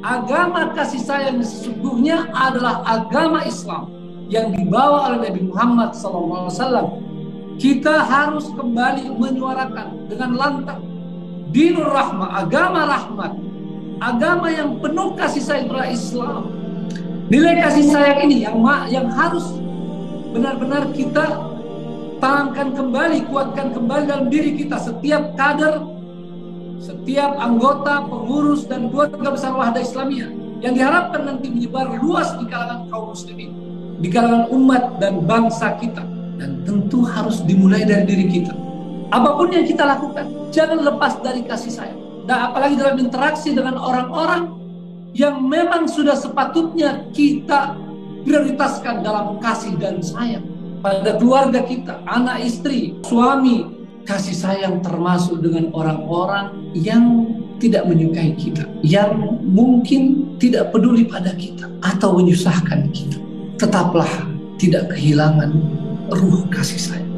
Agama kasih sayang sesungguhnya adalah agama Islam yang dibawa oleh Nabi Muhammad SAW. Kita harus kembali menyuarakan dengan lantang dinur rahmah, agama rahmat, agama yang penuh kasih sayang adalah Islam. Nilai kasih sayang ini yang harus benar-benar kita tanamkan kembali, kuatkan kembali dalam diri kita. Setiap kader, setiap anggota, pengurus, dan keluarga besar Wahda Islamiyah yang diharapkan nanti menyebar luas di kalangan kaum muslimin, di kalangan umat dan bangsa kita. Dan tentu harus dimulai dari diri kita. Apapun yang kita lakukan, jangan lepas dari kasih sayang. Dan apalagi dalam interaksi dengan orang-orang yang memang sudah sepatutnya kita prioritaskan dalam kasih dan sayang. Pada keluarga kita, anak istri, suami, kasih sayang termasuk dengan orang-orang yang tidak menyukai kita, yang mungkin tidak peduli pada kita atau menyusahkan kita. Tetaplah tidak kehilangan ruh kasih sayang.